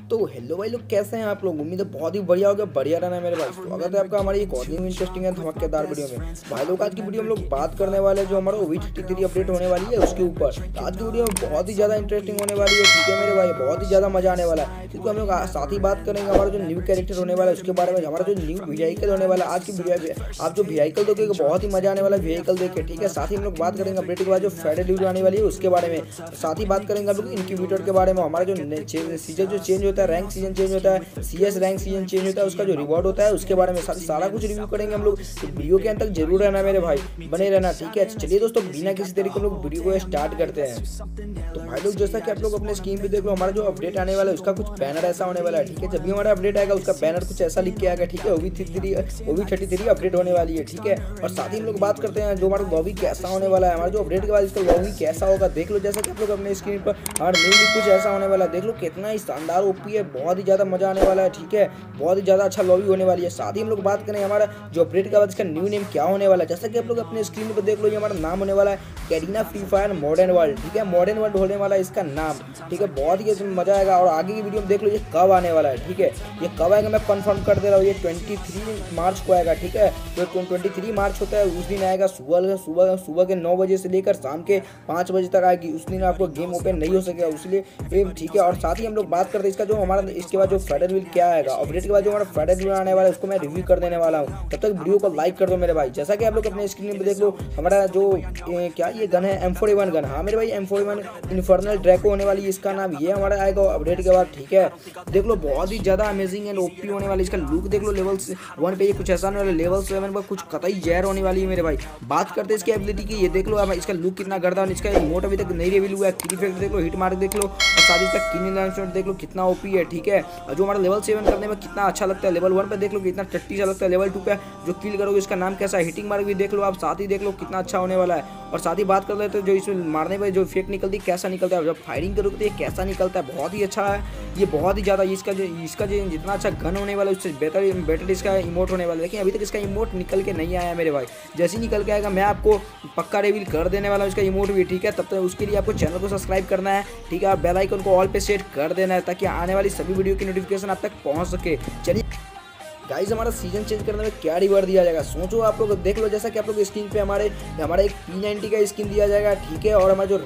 तो हेलो भाई लोग, कैसे हैं आप लोग। उम्मीद है बहुत ही बढ़िया होगा, बढ़िया रहना है मेरे भाई। स्वागत है आपका हमारी एक और न्यू इंटरेस्टिंग है धमाकेदार वीडियो में। भाई लोग आज की वीडियो हम लोग बात करने वाले हैं जो हमारा OV33 अपडेट होने वाली है उसके ऊपर। तो आज की वीडियो में बहुत ही ज़्यादा इंटरेस्टिंग होने वाली है, ठीक है मेरे भाई, बहुत ही ज़्यादा मजा आने वाला है। क्योंकि हम लोग साथ ही बात करेंगे हमारा जो न्यू कैरेक्टर होने वाला है उसके बारे में, हमारा जो न्यू व्हीकल होने वाला है। आज की वीडियो आप जो व्हीकल देखोगे बहुत ही मजा आने वाला है व्हीकल देख के, ठीक है। साथ ही हम लोग बात करेंगे अपडेट के बाद जो फेडरल ड्यूटी आने वाली है उसके बारे में। साथ ही बात करेंगे हम लोग इंक्यूबेटर के बारे में, हमारा जो सीजन जो चेंज होता है, रैंक सीजन चेंज होता है, CS रैंक सीजन चेंज होता है, उसका जो रिवॉर्ड होता है उसके बारे में सारा कुछ रिव्यू करेंगे हम लोग। तो वीडियो के अंत तक जरूर रहना मेरे भाई, बने रहना, ठीक है। चलिए दोस्तों, बिना किसी तरीके हम लोग वीडियो को स्टार्ट करते हैं। तो भाई लोग जैसा कि आप लोग अपने स्क्रीन पे देख लो, हमारा जो अपडेट आने वाला है उसका कुछ बैनर ऐसा होने वाला है, ठीक है। जब भी हमारा अपडेट आएगा उसका बैनर कुछ ऐसा लिख के आएगा, ठीक है। OV33 अपडेट होने वाली है, ठीक है। और साथ ही हम लोग बात करते हैं जो हमारा लॉबी कैसा होने वाला है, हमारा जो अपडेट के बाद इसका लॉबी कैसा होगा देख लो। जैसा कि आप लोग अपने स्क्रीन पर हमारा न्यू कुछ ऐसा होने वाला है, देख लो कितना ही शानदार OP है, बहुत ही ज्यादा मजा आने वाला है, ठीक है। बहुत ही ज्यादा अच्छा लॉबी होने वाली है। साथ ही हम लोग बात करें हमारा जो अपडेट के बाद इसका न्यू नेम क्या होने वाला है। जैसा कि आप लोग अपने स्क्रीन पर देख लो, ये हमारा नाम होने वाला है कैरीना फ्री फायर मॉडर्न वर्ल्ड, ठीक है। मॉडर्न वर्ल्ड होने वाला है इसका नाम, ठीक है। बहुत ही मजा आएगा। और आगे की वीडियो में देख लो ये कब आने वाला है, ठीक है। ये कब आएगा मैं कंफर्म कर दे रहा हूँ, ये 23 मार्च को आएगा, ठीक है। तो 23 मार्च होता है उस दिन आएगा, सुबह के 9 बजे से लेकर शाम के 5 बजे तक आएगी। उस दिन आपको गेम ओपन नहीं हो सकेगा, इसलिए ठीक है। और साथ ही हम लोग बात करते हैं इसका जो हमारा इसके बाद जो फेडरल व्हील क्या आएगा, अपडेट के बाद जो हमारा फेडरल व्हील आने वाला है उसको मैं रिव्यू कर देने वाला हूँ। तब तक वीडियो को लाइक कर दो मेरे भाई। जैसा कि आप लोग अपने स्क्रीन पर देख लो, हमारा जो क्या ये गन है M41 गन, हाँ मेरे भाई M41 इन्फर्नल ड्रैको होने वाली है इसका नाम, ये हमारा आएगा अपडेट के बाद, ठीक है। देख लो बहुत ही ज्यादा अमेजिंग एंड OP होने वाली इसका लुक देख लो। लेवल 1 पे ये कुछ ऐसा होने वाला, लेवल 7 पर कुछ कतई जहर होने वाली है मेरे भाई। बात करते हैं इसकी एबिलिटी की, ये देख लो इसका लुक कितना गर्दा है। इसका इमोट अभी तक नहीं रिवील हुआ है। किल इफेक्ट देख लो, हिट मार्क देख लो, और साथ ही इसका किल इलांसमेंट देख लो कितना OP है, ठीक है। और जो हमारा लेवल 7 करने में कितना अच्छा लगता है, लेवल 1 पे देख लो कितना टट्टी सा लगता है, लेवल 2 पे जो किल करोगे इसका नाम कैसा है, हिटिंग मार्क भी देख लो आप। साथ ही देख लो कितना अच्छा होने वाला है। और साथ ही बात कर लेते हैं जो इसमें मारने में जो इफेक्ट निकलती है कैसा निकलता है, जब फायरिंग करोगे तो ये कैसा निकलता है, बहुत ही अच्छा है ये, बहुत ही ज़्यादा। इसका जो जितना अच्छा गन होने वाला है उससे बेटर इसका इमोट होने वाला है। लेकिन अभी तक इसका इमोट निकल के नहीं आया मेरे भाई। जैसे ही निकल के आएगा मैं आपको पक्का रिवील कर देने वाला हूँ इसका इमोट भी, ठीक है। तब तक उसके लिए आपको चैनल को सब्सक्राइब करना है, ठीक है। आप बेल आइकन को ऑल पे सेट कर देना है ताकि आने वाली सभी वीडियो की नोटिफिकेशन आप तक पहुँच सके। चलिए गाइस, हमारा सीजन चेंज करने में क्या रिवॉर्ड दिया जाएगा सोचो आप लोग, देख लो। जैसा कि आप लोग स्क्रीन पे हमारा एक P90 का स्किन दिया जाएगा, ठीक है। और हमारा जो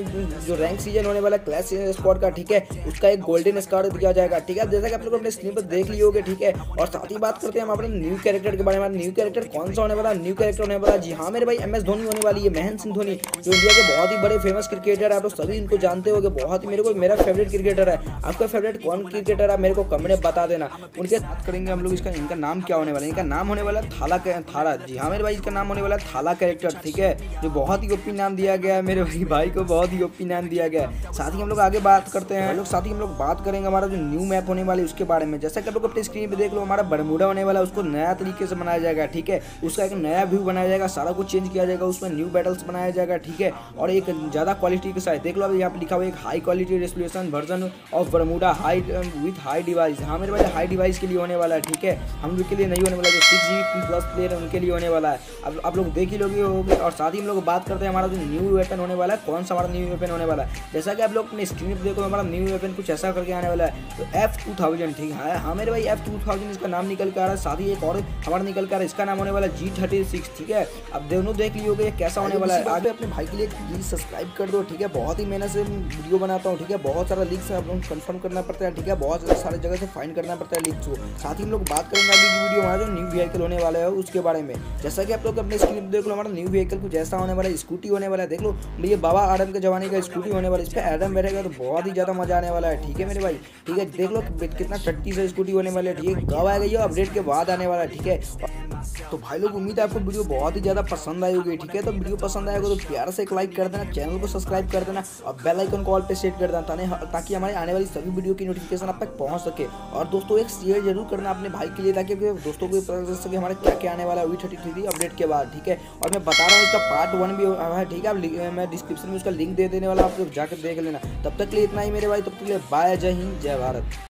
रैंक सीजन होने वाला क्लैश स्पॉट का, ठीक है, उसका एक गोल्डन स्कार दिया जाएगा, ठीक है। जैसा कि आप लोग अपने स्क्रीन पर देख लिए होगे, ठीक है। और साथ ही बात करते हैं हम अपने न्यू कैरेक्टर के बारे में। न्यू कैरेक्टर कौन सा होने वाला, न्यू कैरेक्टर होने वाला, जी हाँ मेरे भाई, MS धोनी होने वाली है। महेंद्र सिंह धोनी जो इंडिया के बहुत ही बड़े फेमस क्रिकेटर है, आप लोग सभी इनको जानते हो, बहुत ही मेरा फेवरेट क्रिकेटर है। आपका फेवरेट कौन क्रिकेटर है मेरे को कमेंट में बता देना। उनके बात करेंगे हम लोग, इनका नाम क्या होने वाला है। इनका नाम होने वाला थाला, जी हाँ मेरे भाई, इसका नाम होने वाला थाला कैरेक्टर, ठीक है। जो बहुत ही OP नाम दिया गया है मेरे भाई को, बहुत ही OP नाम दिया गया है। साथ ही हम लोग आगे बात करते हैं साथ ही हम लोग बात करेंगे हमारा जो न्यू मैप होने वाला है उसके बारे में। जैसा कि आप लोग अपने स्क्रीन पे देख लो, हमारा बरमूडा होने वाला है, उसको नया तरीके से बनाया जाएगा, ठीक है। उसका एक नया व्यू बनाया जाएगा, सारा कुछ चेंज किया जाएगा, उसमें न्यू बैटल्स बनाया जाएगा, ठीक है। और एक ज्यादा क्वालिटी के साथ देख लो, अभी यहाँ पे लिखा हुआ एक high quality resolution version of Bermuda with high device, हाँ मेरे भाई हाई डिवाइस के लिए होने वाला है, ठीक है। हम लोग के लिए नहीं होने वाला, जो 6GB प्लस प्लेयर उनके लिए होने वाला है। अब आप लोग देख ही लोगे होगे। और साथ ही हम लोग बात करते हैं हमारा जो न्यू वेपन होने वाला है, कौन सा हमारा न्यू वेपन होने वाला है। जैसा कि आप लोग अपने स्क्रीन पर देखो, हमारा न्यू वेपन कुछ ऐसा करके आने वाला है, तो F2000, ठीक है। हाँ मेरे भाई F2000 इसका नाम निकल के आ रहा है। साथ ही एक और हमारा निकल के आ रहा है, इसका नाम होने वाला है G36, ठीक है। अब दोनों देख लियोगे कैसा होने वाला है। आगे अपने भाई के लिए प्लीज सब्सक्राइब कर दो, ठीक है। बहुत ही मेहनत से वीडियो बनाता हूँ, ठीक है। बहुत सारा लिंक्स कंफर्म करना पड़ता है, ठीक है। बहुत सारे जगह से फाइंड करना पड़ता है लिंक्स को। साथ ही हम लोग बात करेंगे आगे की वीडियो हमारा जो न्यू व्हीकल होने वाला है उसके बारे में। जैसा कि आप लोग अपने स्क्रीन पर देख लो, हमारा न्यू व्हीकल कुछ ऐसा होने वाला है, स्कूटी होने वाला है। देख लो ये बाबा आदम के जमाने का स्कूटी होने वाला है, इस पर एडम बैठेगा तो बहुत ही ज्यादा मजा आने वाला है, ठीक है मेरे भाई, ठीक है। देख लो कितना टट्टी से स्कूटी होने वाली है, ठीक है। कब आएगा ये अपडेट के बाद आने वाला है, ठीक है। तो भाई लोग उम्मीद है आपको वीडियो बहुत ही ज्यादा पसंद आई होगी, ठीक है। तो वीडियो पसंद आएगा तो प्यार से एक लाइक कर देना, चैनल को सब्सक्राइब कर देना और बेल आइकन को ऑल पे सेट कर देना ताकि हमारे आने वाली सभी वीडियो की नोटिफिकेशन आप तक पहुंच सके। और दोस्तों एक शेयर जरूर करना अपने भाई के लिए ताकि दोस्तों को पता चल सके हमारे क्या क्या आने वाला है OV33 अपडेट के बाद, ठीक है। और मैं बता रहा हूँ इसका पार्ट 1 भी है, ठीक है। मैं डिस्क्रिप्शन में उसका लिंक दे देने वाला, आप लोग जाकर देख लेना। तब तक के लिए इतना ही मेरे भाई, तब तक के लिए बाय, जय हिंद, जय भारत।